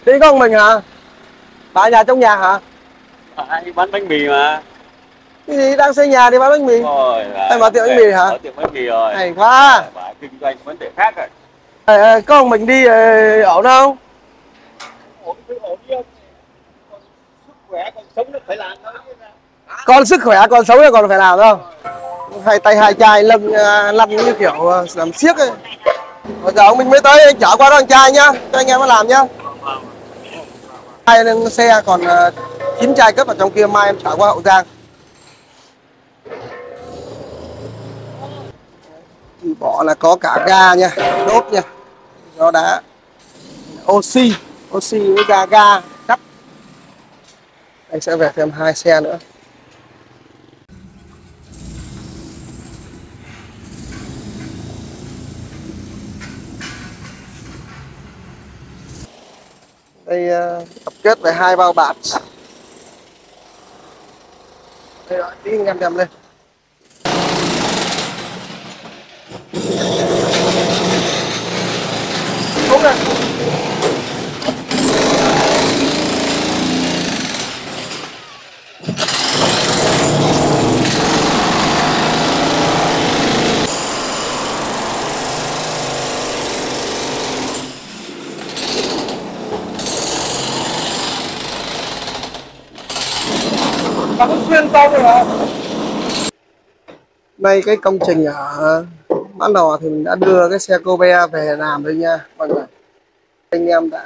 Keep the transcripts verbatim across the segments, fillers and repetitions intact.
Đi có một mình hả? Bà nhà trong nhà hả? Anh bán bánh mì mà. Cái gì đang xây nhà thì bán bánh mì? Rồi Hay mở tiệm bánh mì hả? mở tiệm bánh mì rồi. Hay quá. Bà kinh doanh vấn đề khác rồi. À, à, có một mình đi uh, ổn không? Ổn chứ ổn chứ. Còn sức khỏe còn sống nó phải làm thôi. Còn sức khỏe còn sống là còn phải làm không? Hai tay hai chai lưng uh, lăn như kiểu uh, làm xiếc ấy. Bây giờ ông mình mới tới anh chở qua đó anh trai nhá, cho anh em nó làm nhá. Hai xe còn uh, chín chai cất vào trong kia, mai em chở qua Hậu Giang. Bỏ là có cả ga nha, đốt nha, do đá, oxy, oxy với ga ga cắt. Anh sẽ về thêm hai xe nữa. Đây uh, tập kết về hai bao bạt. Đây rồi, tí anh em đem lên. Đúng rồi. Bà có xuyên tông rồi hả? Đây cái công trình ở Mã Lò thì mình đã đưa cái xe Kobe về làm rồi nha mọi người. Anh em đã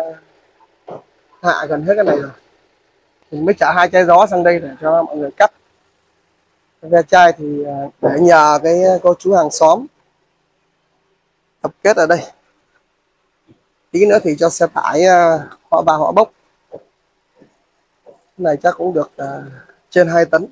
hạ gần hết cái này rồi. Mình mới chở hai chai gió sang đây để cho mọi người cắt. Ve chai thì để nhờ cái cô chú hàng xóm tập kết ở đây. Tí nữa thì cho xe tải họ vào họ bốc. Cái này chắc cũng được uh, trên hai tấn.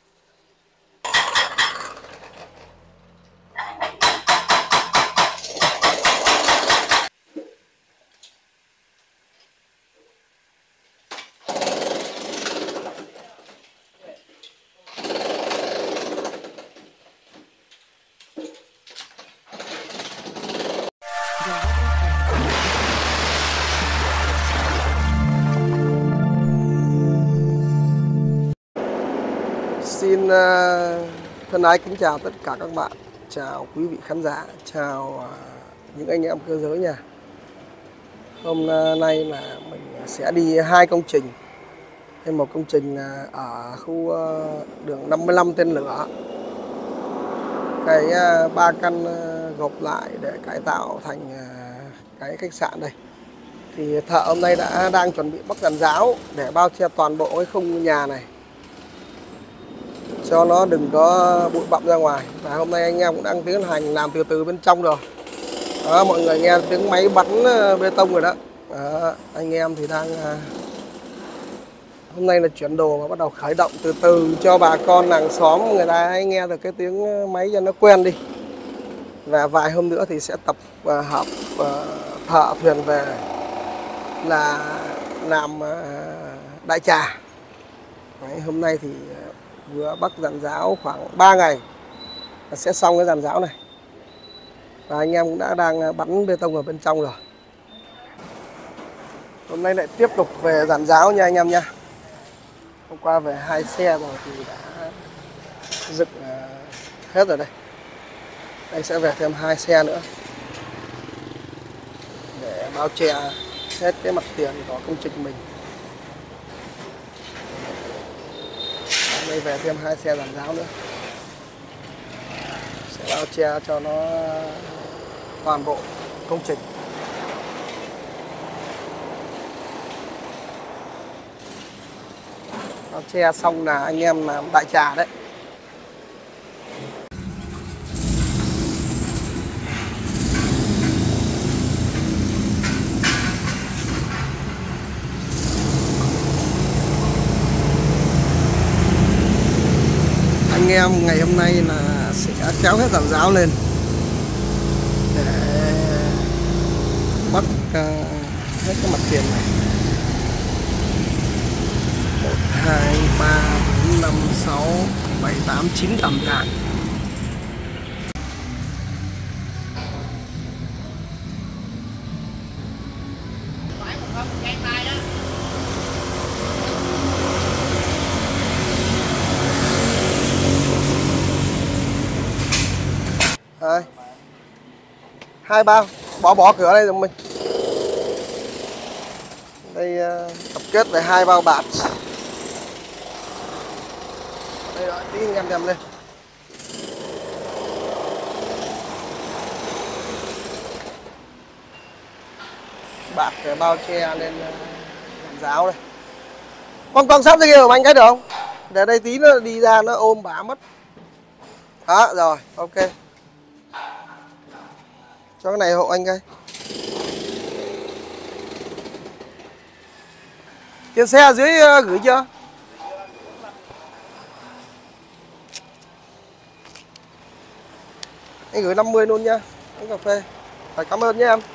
Xin uh, thân ái kính chào tất cả các bạn, chào quý vị khán giả, chào uh, những anh em cơ giới nha. Hôm nay là mình sẽ đi hai công trình. Thêm một công trình uh, ở khu uh, đường năm mươi lăm tên lửa. Cái uh, ba căn uh, gộp lại để cải tạo thành uh, cái khách sạn đây. Thì thợ hôm nay đã đang chuẩn bị bắc giàn giáo để bao che toàn bộ cái khung nhà này, cho nó đừng có bụi bặm ra ngoài. Và hôm nay anh em cũng đang tiến hành làm từ từ bên trong rồi. Đó, mọi người nghe tiếng máy bắn bê tông rồi đó. Đó, anh em thì đang hôm nay là chuyển đồ và bắt đầu khởi động từ từ cho bà con làng xóm người ta hãy nghe được cái tiếng máy cho nó quen đi. Và vài hôm nữa thì sẽ tập uh, hợp uh, thợ thuyền về là làm uh, đại trà. Đấy, hôm nay thì vừa bắc giàn giáo khoảng ba ngày là sẽ xong cái giàn giáo này. Và anh em cũng đã đang bắn bê tông ở bên trong rồi. Hôm nay lại tiếp tục về giàn giáo nha anh em nha. Hôm qua về hai xe rồi thì đã dựng hết rồi đây. Đây sẽ về thêm hai xe nữa để bao che hết cái mặt tiền của công trình mình. Đây về thêm hai xe giàn giáo nữa, sẽ bao che cho nó toàn bộ công trình. Bao che xong là anh em làm đại trà đấy. Anh em ngày hôm nay là sẽ kéo hết giàn giáo lên để bắt uh, hết cái mặt tiền này. Một, hai, ba, bốn, năm, sáu, bảy, tám, chín tầm đạn. Rồi. Hai bao, bỏ bỏ cửa đây rồi mình. Đây uh, tập kết về hai bao bạc. Đây rồi, tí anh em đem lên. Bạc bao che lên làm giáo đây. Con con sắp ra kia của anh cái được không? Để đây tí nó đi ra nó ôm bả mất. Đó, rồi, ok. Cho cái này hộ anh cái. Tiền xe ở dưới uh, gửi chưa? Anh gửi năm mươi luôn nha. Uống cà phê. Phải cảm ơn nhé em.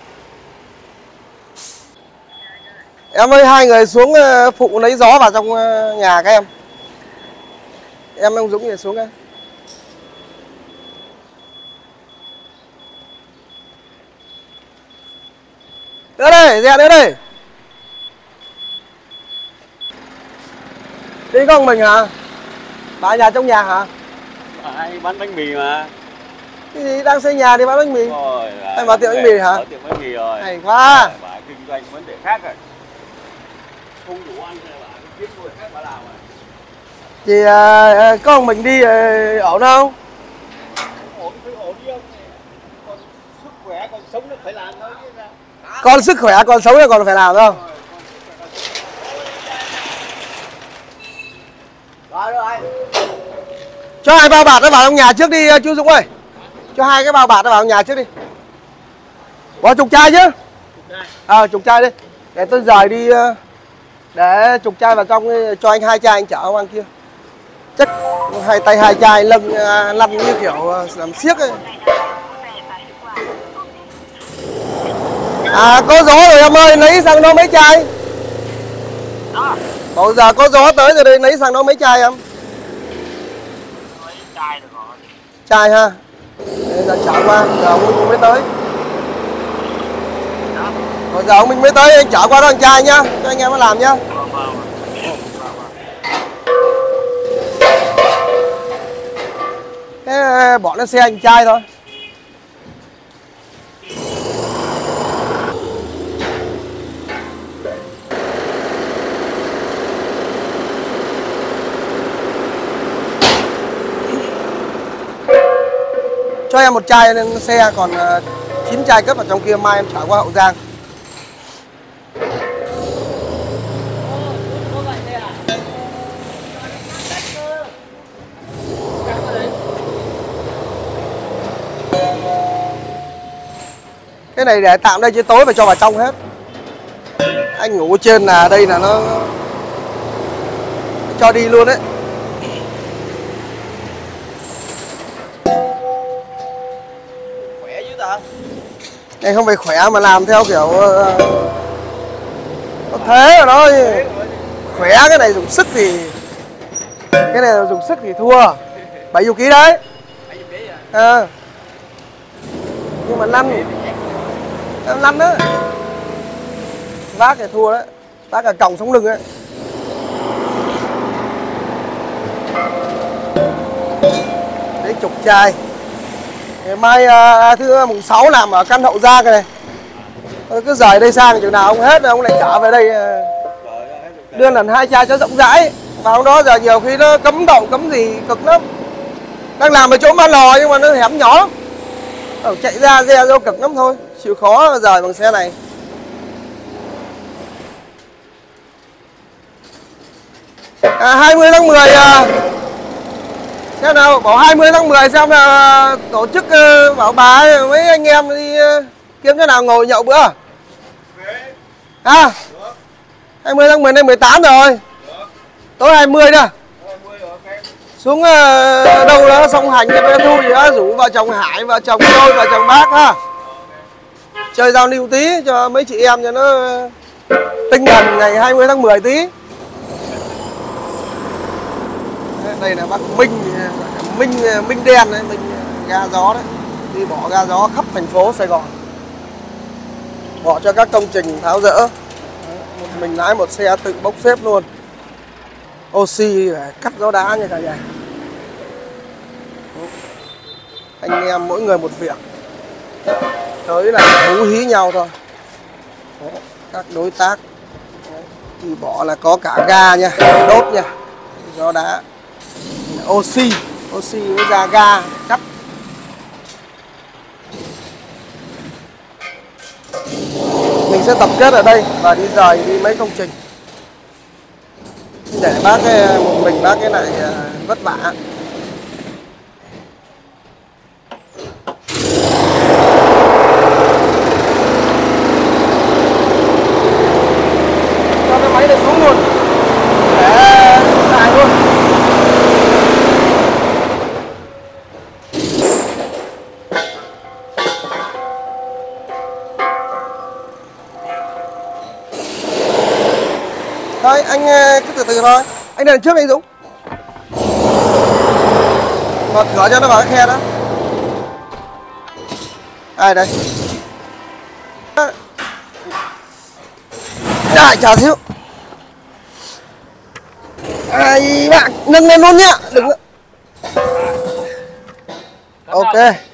Em ơi, hai người xuống uh, phụ lấy gió vào trong uh, nhà các em. Em ông Dũng thì xuống đây. Nữa đây, ra nữa đây. Đi con mình hả? Bà nhà trong nhà hả? Ai bán bánh mì mà. Cái gì đang xây nhà thì bán bánh mì? Rồi, anh mở tiệm bánh mì hả? Mở tiệm bánh mì rồi. Hay quá. Bà kinh doanh vấn đề khác rồi. Không đủ ăn thì bà kiếm người khác bà làm rồi. Thì à, con mình đi à, ổn không? Ổn thì ổn đi ông. Còn sức khỏe còn sống nó phải làm thôi. Con sức khỏe còn sống thì còn phải làm không? Rồi rồi. Cho hai bao bạc nó vào trong nhà trước đi chú Dũng ơi. Cho hai cái bao bạc nó vào trong nhà trước đi. Bỏ trục chai chứ. Ờ à, trục chai đi. Để tôi rời đi để trục chai vào trong cho anh hai chai anh chở qua kia. Chắc hai tay hai chai lưng lăn như kiểu làm xiếc ấy. À có gió rồi em ơi, lấy sang đó mấy chai. Bây giờ có gió tới rồi đây, lấy sang đó mấy chai em. Chai được rồi. Chai ha. Đây giờ chở qua, giờ ông Minh mới tới. Rồi giờ ông Minh mới tới, anh chở qua đó anh chai nhá, cho anh em nó làm nhá. Thế bỏ lên xe anh chai thôi. Cho em một chai lên xe, còn chín chai cất vào trong kia, mai em chở qua Hậu Giang. Cái này để tạm đây chứ tối phải cho vào trong hết. Anh ngủ trên là đây là nó cho đi luôn đấy. Khỏe dữ ta. Này không phải khỏe mà làm theo kiểu nó thế rồi đó. Khỏe cái này dùng sức thì cái này dùng sức thì thua. bảy mươi ký đấy. À. Nhưng mà lăn em lăn đó. Vác thì thua đấy. Vác cả còng sống lưng ấy. Đấy chục chai. Ngày mai à, thứ mùng sáu làm ở căn Hậu Giang này. Cứ rời đây sang chừng nào ông hết ông lại trở về đây à, đưa lần hai chai cho rộng rãi. Và hôm đó giờ nhiều khi nó cấm đậu cấm gì cực lắm. Đang làm ở chỗ Ban Lò nhưng mà nó hẻm nhỏ lắm. Ở chạy ra re vô cực lắm thôi. Chịu khó rời bằng xe này. À, hai mươi tháng mười à, xem nào, bảo hai mươi tháng mười xem là tổ chức uh, bảo bà mấy anh em đi uh, kiếm chỗ nào ngồi nhậu bữa. À, hai mươi tháng mười nay mười tám rồi. Tối hai mươi nữa. Xuống uh, đâu đó sông Hành cho Thu gì đó, rủ vợ chồng Hải, vợ chồng tôi, vợ chồng bác ha. Chơi giao lưu tí cho mấy chị em cho nó tinh thần ngày hai mươi tháng mười tí. Đây là bác Minh, Minh Minh đen đấy, Minh ga gió đấy. Đi bỏ ga gió khắp thành phố Sài Gòn. Bỏ cho các công trình tháo dỡ. Mình lái một xe tự bốc xếp luôn. Oxy để cắt gió đá nha cả nhà. Anh em mỗi người một việc, tới là hú hí nhau thôi. Các đối tác thì bỏ là có cả ga nha, đốt nha, gió đá, oxy, oxy với ra ga cắt. Mình sẽ tập kết ở đây và đi rời đi mấy công trình để bác cái, một mình bác cái này vất vả. Cho cái máy này xuống luôn để xài luôn. Thôi anh cứ từ từ thôi. Anh đèn trước anh Dũng. Mở cửa cho nó vào cái khe đó. Ai đây? Đại chờ xíu. Ai bạn nâng lên luôn nhá. Đừng. Ok.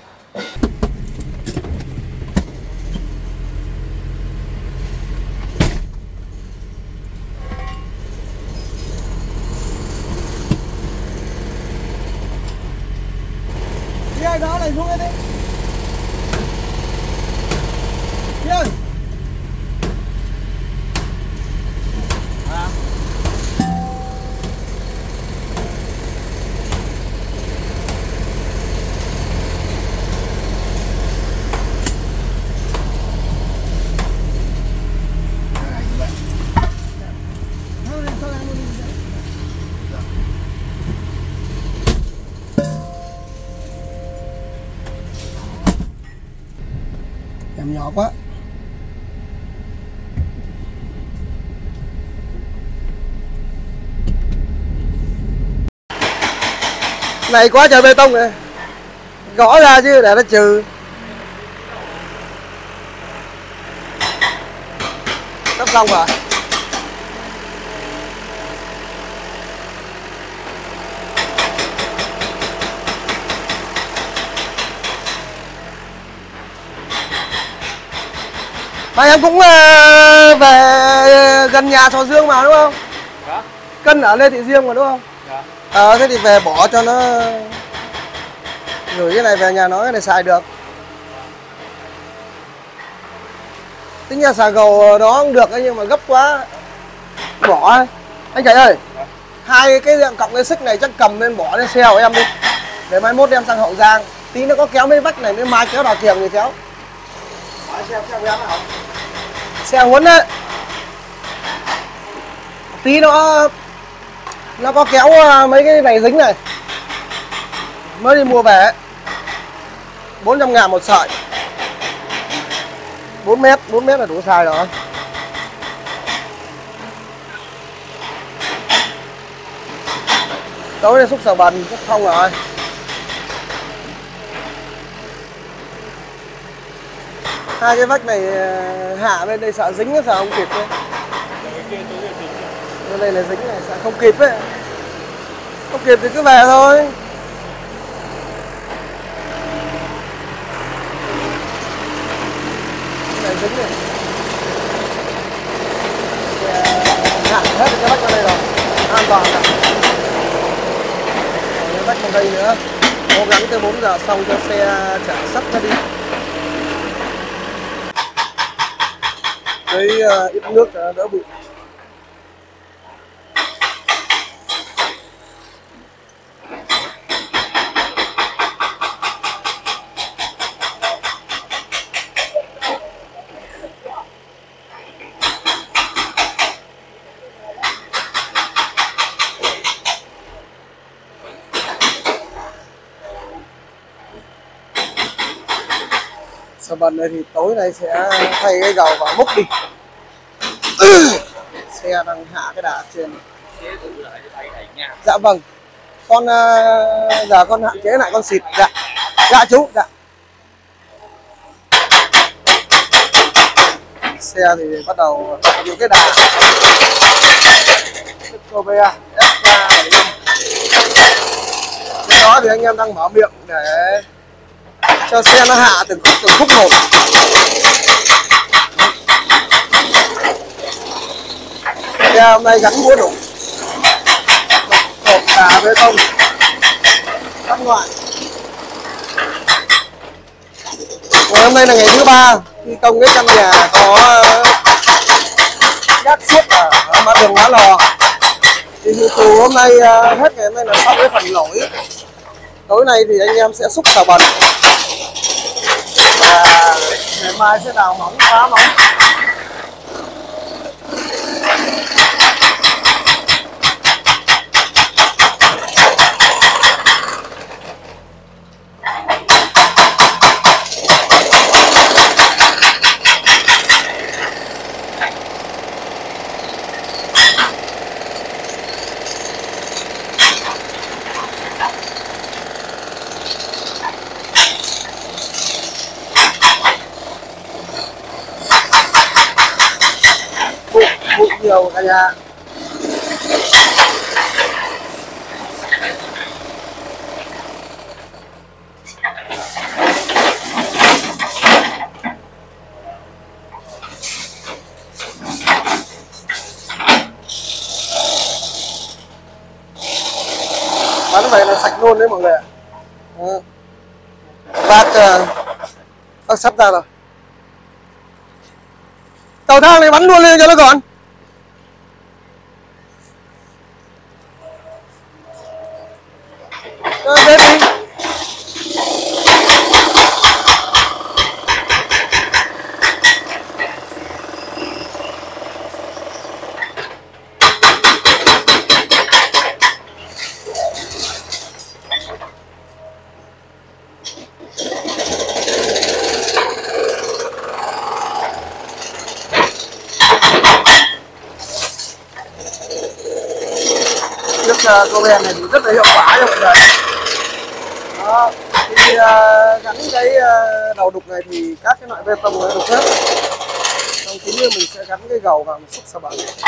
Ai đó này xuống đây đi. Yên. À. Em nhỏ quá. Này quá trời bê tông này. Gõ ra chứ để nó trừ. Sắp xong rồi. Mà em cũng uh, về gần nhà Sò Dương mà đúng không? Dạ. Cân ở Lê Thị Riêng mà đúng không? Dạ. Ờ thế thì về bỏ cho nó, gửi cái này về nhà nó, cái này xài được. Tính ra xài gầu đó cũng được ấy, nhưng mà gấp quá bỏ. Anh Chạy ơi, dạ. Hai cái cọng dây xích này chắc cầm lên bỏ lên xe của em đi, để mai mốt em sang Hậu Giang. Tí nó có kéo mấy vách này, mấy mai kéo đào kiềng thì kéo. Xe, xe, xe, xe huấn đấy. Tí nó nó có kéo mấy cái này dính này, mới đi mua về bốn trăm ngàn một sợi, bốn mét, bốn mét là đủ xài rồi. Tối nay xúc sờ bần cũng không rồi. Hai cái vách này hạ bên đây sợ dính, sợ không kịp đấy. Bên đây là dính này, sợ không kịp ấy. Không kịp thì cứ về thôi. Này dính này. Hạ hết cái vách vào đây rồi, an toàn rồi. Cái vách vào đây nữa. Cố gắng tới bốn giờ xong cho xe chở sắt ra đi. Lấy uh, ít nước uh, đỡ bụi. Sờ bần này thì tối nay sẽ thay cái dầu và múc đi. Xe đang hạ cái đà trên. Dạ vâng. Con uh, giờ con hạn chế lại con xịt. Dạ. Dạ chú. Dạ. xe thì bắt đầu những cái đà Cobea ép ca bảy lăm. Cái đó thì anh em đang mở miệng để cho xe nó hạ từng từng khúc một. Xe hôm nay gắn búa đục, hộp đà bê tông các loại. Ngày hôm nay là ngày thứ ba thi công cái căn nhà có gác suốt ở, ở mặt đường Má Lò. Thì từ hôm nay hết ngày hôm nay là xong cái phần nổi. Tối nay thì anh em sẽ xúc xà bần và ngày mai sẽ đào móng, phá móng. Bụi nhiều cả nhà. Bán vậy là sạch luôn đấy mọi người ạ. Bác bác sắp ra rồi. Cầu thang này bắn luôn lên cho nó gọn. Rồi, đến đi. Chiếc Cobea này thì rất là hiệu quả cho mọi người. Đó, khi uh, gắn cái uh, đầu đục này thì các cái loại bê tông nó đục hết. Xong tí nữa mình sẽ gắn cái gầu vào một xúc xà bần.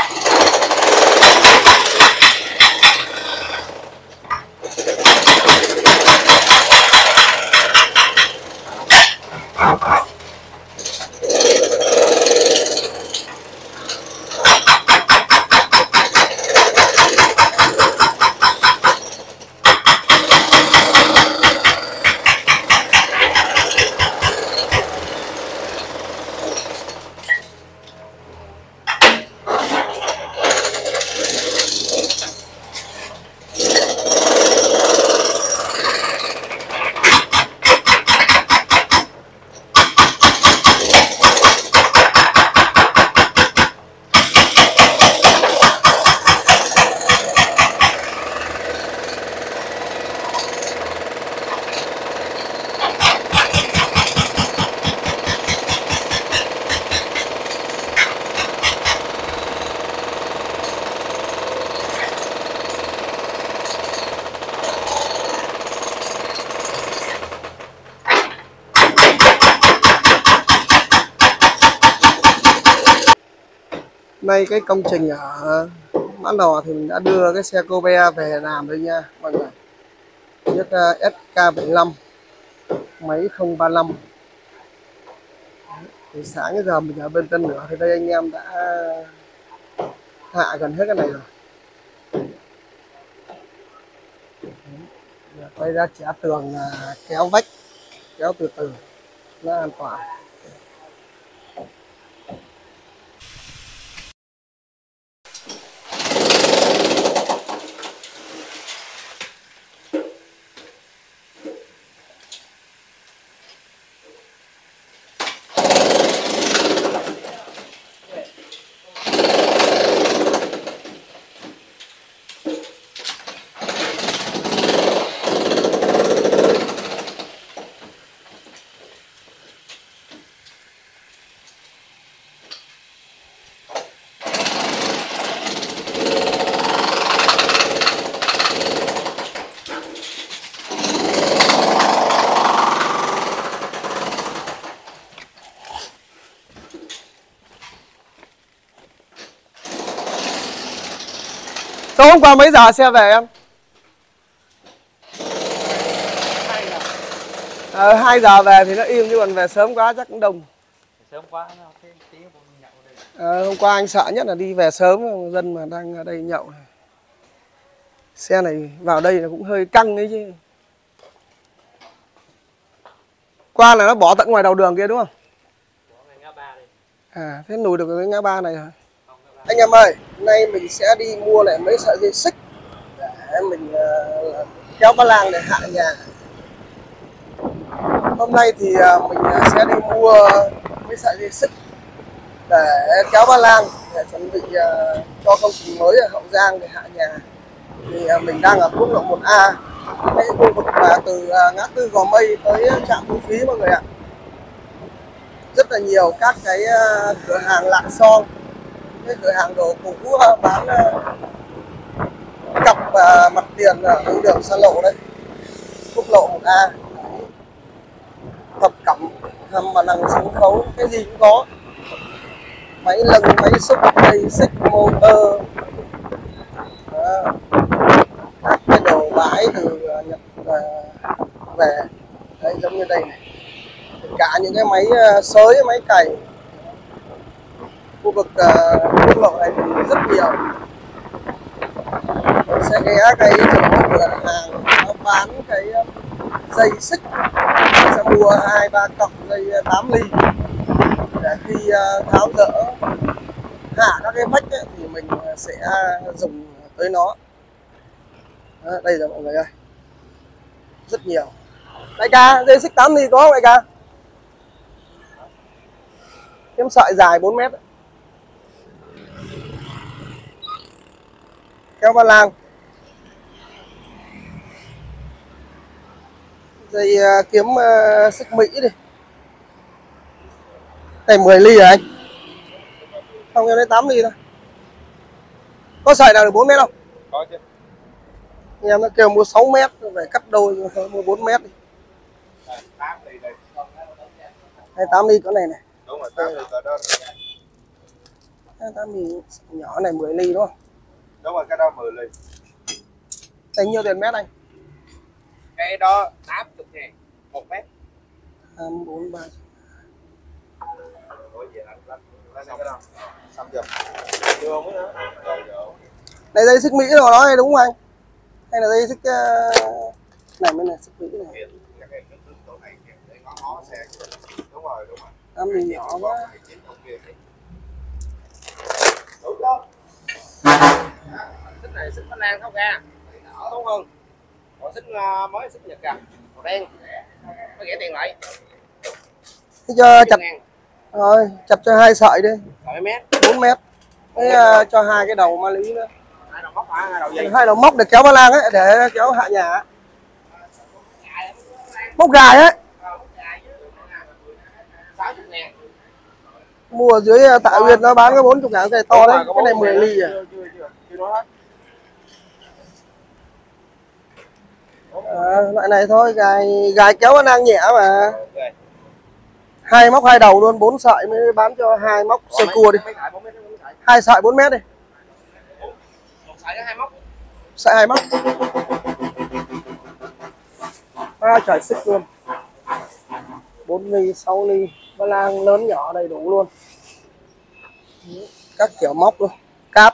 Nay cái công trình ở Má Lò thì mình đã đưa cái xe Cobea về làm rồi nha mọi người. Chiếc ét ca bảy lăm máy không ba lăm. Thì sáng cái giờ mình ở bên Tân Nửa thì đây anh em đã hạ gần hết cái này rồi. Quay ra chẻ tường, kéo vách, kéo từ từ nó an toàn. Tối hôm qua mấy giờ xe về em? Ờ, hai giờ về thì nó im, chứ còn về sớm quá chắc cũng đông. Sớm quá nó cái tiếng của nhậu đây. Ờ, hôm qua anh sợ nhất là đi về sớm, dân mà đang ở đây nhậu này. Xe này vào đây là cũng hơi căng đấy chứ. Qua là nó bỏ tận ngoài đầu đường kia đúng không? Bỏ ngay ngã ba đây. À, thế nùi được cái ngã ba này hả? Anh em ơi, hôm nay mình sẽ đi mua lại mấy sợi dây xích để mình uh, kéo ba lang để hạ nhà. Hôm nay thì uh, mình sẽ đi mua mấy sợi dây xích để kéo ba lang để chuẩn bị uh, cho công trình mới ở Hậu Giang để hạ nhà. Thì uh, mình đang ở quốc lộ một A, cái khu vực mà từ uh, ngã tư Gò Mây tới trạm thu phí mọi người ạ. Rất là nhiều các cái uh, cửa hàng lạng son, cái cửa hàng đồ cũ uh, bán uh, cặp uh, mặt tiền ở uh, đường xa lộ đấy, quốc lộ một A. Thập cẩm, hầm mà năng sân khấu, cái gì cũng có. Máy lưng, máy xúc, dây xích, motor. Đó. Các cái đồ bãi từ uh, Nhật uh, về. Đấy, giống như đây này. Cả những cái máy uh, xới, máy cày. Khu vực uh, quốc lộ này thì rất nhiều. Mình sẽ ghé cái chỗ cửa hàng nó bán cái dây xích, mình sẽ mua hai ba cọc dây tám ly để khi tháo dỡ hạ các cái vách ấy, thì mình sẽ dùng tới nó. Đó, đây rồi mọi người ơi, rất nhiều. Đại ca, dây xích tám ly có không đại ca? Kiếm sợi dài bốn mét. Kéo ba lang. Dây uh, kiếm uh, xích Mỹ đi. Này mười ly hả anh? Không, em lấy tám ly thôi. Có sợi nào được bốn mét không? Có chứ. Em nó kêu mua sáu mét, phải cắt đôi thôi, mua bốn mét đi. tám ly đây. Đây tám ly cỡ này này. Đúng rồi, tám ly cỡ đó. tám ly nhỏ này mười ly đúng không? Đúng rồi, cái đó mười ly. Đây nhiêu tiền mét anh? Cái đó tám mươi ngàn một mét. hai, bốn, ba. Ủa vậy anh lắm. Xong cái đó. Xong chưa? Chưa không nữa. Rồi rồi. Đây dây xích Mỹ rồi đó đúng không anh? Hay là dây xích uh... này mới là xích Mỹ này. Đúng rồi, đúng rồi. tám ly nhỏ quá. Đúng đó. Xích này xích Ba Lan không ra. Tốt hơn. Còn xích mới xích Nhật à, màu đen. Có rẻ tiền lại. Thế cho chặt rồi, chặt cho hai sợi đi. Sợi mét. bốn mét. Thế uh, cho hai cái đầu ma lý nữa. Hai đầu móc hả? Hai đầu gì? Hai đầu móc để kéo ba lang ấy, để kéo hạ nhà. Móc gài ấy. sáu mươi ngàn. Mua ở dưới Tạ Uyên nó bán cái bốn mươi ngàn cái to đấy, cái này mười ly à. À, loại này thôi, gài gài kéo ba lang nhẹ mà. Hai móc hai đầu luôn, bốn sợi mới bán cho hai móc sơ cua đi. Hai sợi bốn mét đi. Sợi hai móc. Sợi hai móc. Ba trời xích luôn. bốn ly, sáu ly, ba lang lớn nhỏ đầy đủ luôn. Các kiểu móc luôn, cáp.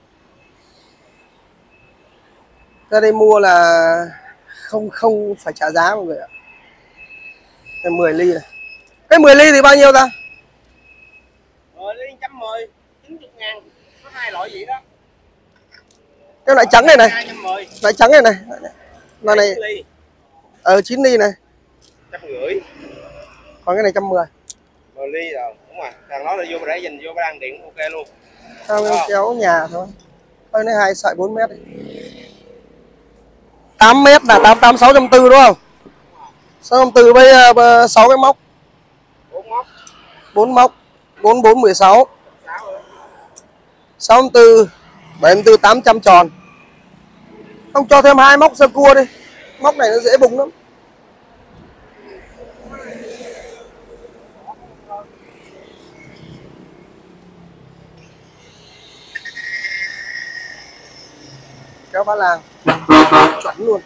Ra đây mua là không không phải trả giá mọi người ạ. Cái mười ly này. Cái mười ly thì bao nhiêu ta? mười ly một trăm mười, chín mươi ngàn. Có hai loại gì đó. Cái loại trắng này này. Loại trắng này này. Loại này. Ờ chín ly này. một trăm rưỡi. Còn cái này một trăm mười. mười ly rồi, đúng rồi. Thằng đó là vô để dành vô đang điện ok luôn. Sao em kéo nhà thôi. Thôi lấy hai sợi bốn mét đi. tám mét là tám tám sáu trăm tư đúng không? sáu trăm tư với sáu cái móc. bốn móc. bốn móc. bốn bốn mười sáu. sáu trăm tư, bảy trăm tư, tám trăm tròn. Không cho thêm hai móc sơ cua đi. Móc này nó dễ bùng lắm. kéo phá lang chuẩn luôn.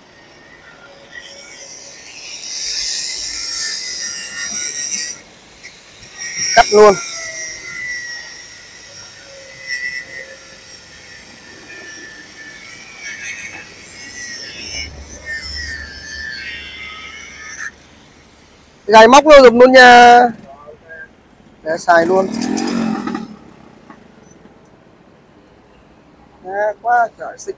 Cắt luôn. Gài móc vô dùng luôn nha, để xài luôn. À, quá trời xích.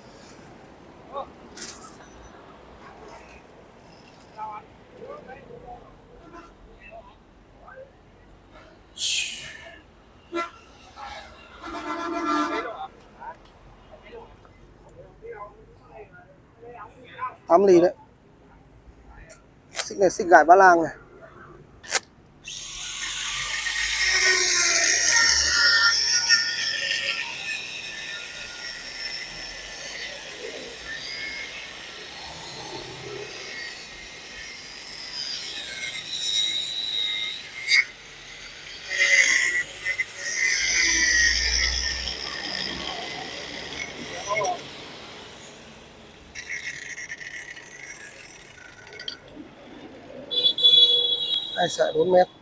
tám ly đấy. Xích này xích gài Ba Lang này. Hai sợi bốn mét.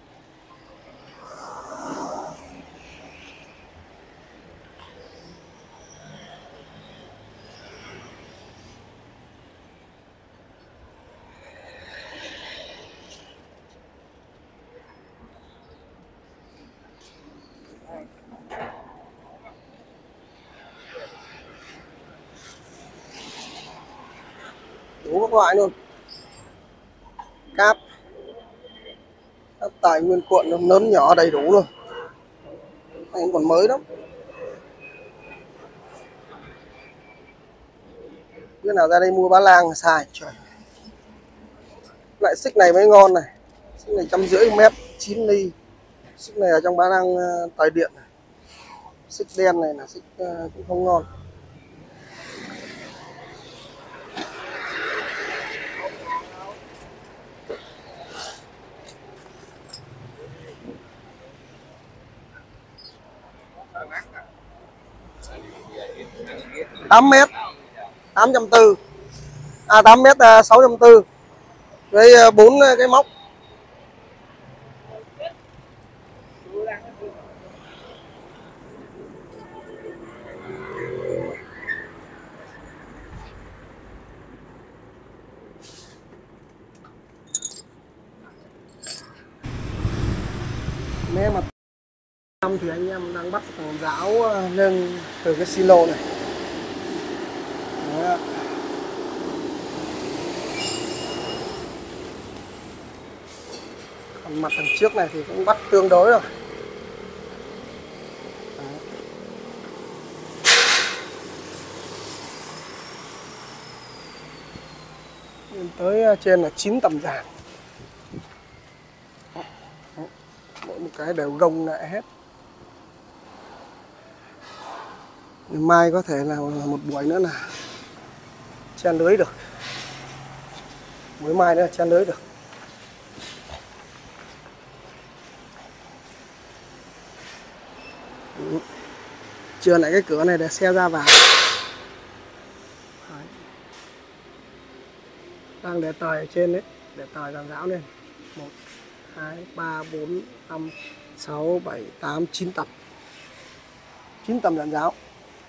Đủ các loại luôn. Cáp, cáp tài nguyên cuộn lớn nhỏ đầy đủ luôn. Anh còn mới lắm. Cái nào ra đây mua Ba Lang xài trời. Lại xích này mới ngon này. Xích này trăm rưỡi mét, chín ly. Xích này ở trong Ba Lang tài điện này. Xích đen này là xích cũng không ngon. tám mét tám trăm tư mươi, à tám mét sáu trăm tư mươi với bốn cái móc. Nếu mà thì anh em đang bắt thằng giáo lên từ cái silo này. Đó. Còn mặt đằng trước này thì cũng bắt tương đối rồi. Đó. Lên tới trên là chín tầm giàn. Mỗi một cái đều gông lại hết. Mai có thể là một buổi nữa là chen lưới được. Mới mai nữa là chen lưới được. Chừa lại cái cửa này để xe ra vào. Đấy. Đang để tời ở trên đấy, để tời dàn giáo lên. một, hai, ba, bốn, năm, sáu, bảy, tám, chín tầm. chín tầm dàn giáo.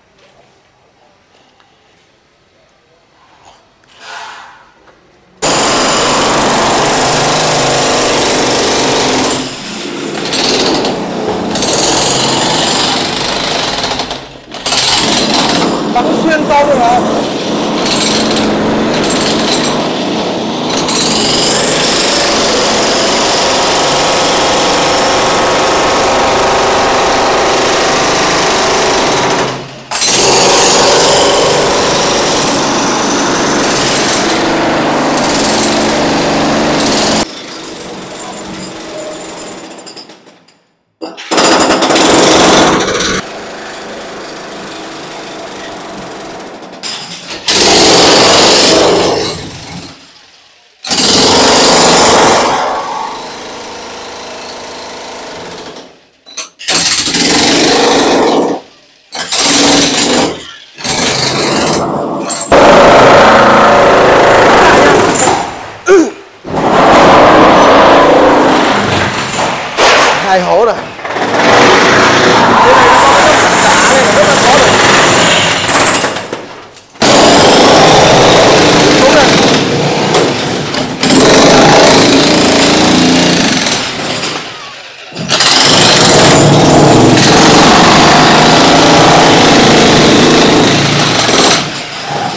Bắn xuyên to luôn hả?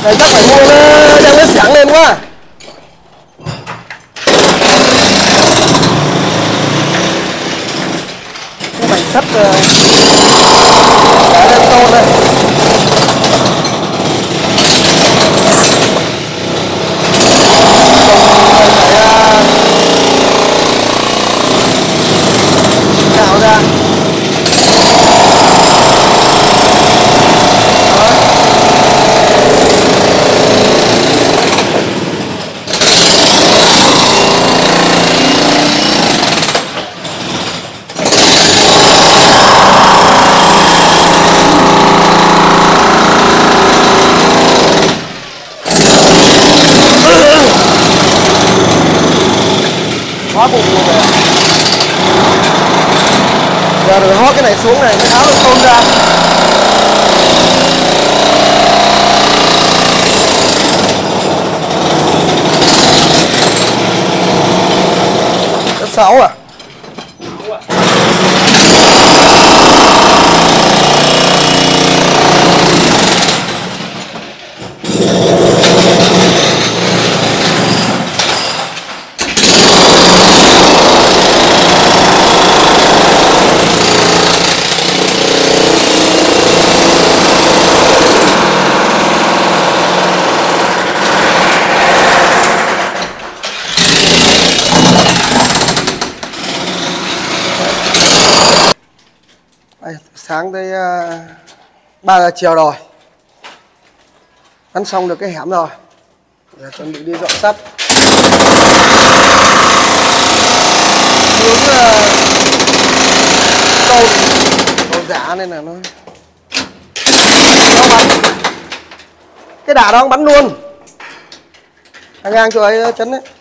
Này chắc phải mua nó đem cái xẻng lên quá. Cái mảnh sắt để lên tôn đây. Cạo ra. Quá bụng luôn rồi. Giờ rồi hót cái này xuống này mới tháo được tôn ra. Rất xấu à. Đây, sáng tới uh, ba giờ chiều rồi, ăn xong được cái hẻm rồi, giờ chuẩn bị đi dọn sắt. Hướng uh, tôn tôn giả nên là nó nó bắn cái đà đó bắn luôn, hàng ngang chỗ ấy chấn đấy.